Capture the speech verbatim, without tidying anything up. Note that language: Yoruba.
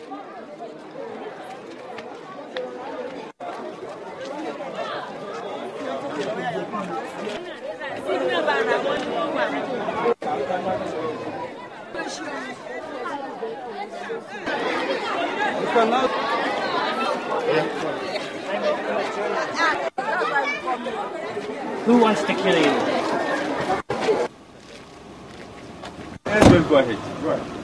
Who wants to kill you? Let's go ahead. Right.